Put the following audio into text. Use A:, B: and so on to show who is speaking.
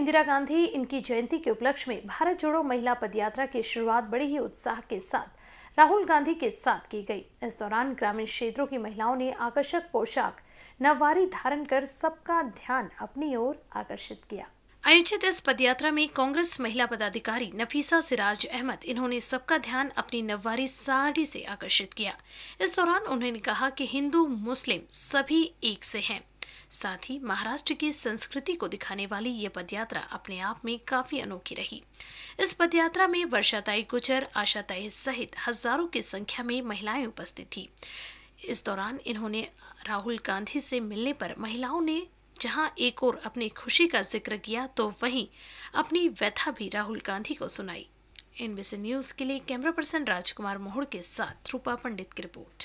A: इंदिरा गांधी इनकी जयंती के उपलक्ष्य में भारत जोड़ो महिला पदयात्रा की शुरुआत बड़े ही उत्साह के साथ राहुल गांधी के साथ की गई। इस दौरान ग्रामीण क्षेत्रों की महिलाओं ने आकर्षक पोशाक नववारी धारण कर सबका ध्यान अपनी ओर आकर्षित किया। आयोजित इस पदयात्रा में कांग्रेस महिला पदाधिकारी नफीसा सिराज अहमद इन्होंने सबका ध्यान अपनी नववारी साड़ी से आकर्षित किया। इस दौरान उन्होंने कहा कि हिंदू मुस्लिम सभी एक से हैं। साथ ही महाराष्ट्र की संस्कृति को दिखाने वाली ये पदयात्रा अपने आप में काफी अनोखी रही। इस पदयात्रा में वर्षाताई गुजर, आशाताई सहित हजारों की संख्या में महिलाएं उपस्थित थी। इस दौरान इन्होंने राहुल गांधी से मिलने पर महिलाओं ने जहां एक और अपनी खुशी का जिक्र किया तो वहीं अपनी व्यथा भी राहुल गांधी को सुनाई। NBC न्यूज के लिए कैमरा पर्सन राजकुमार मोहड़ के साथ रूपा पंडित की रिपोर्ट।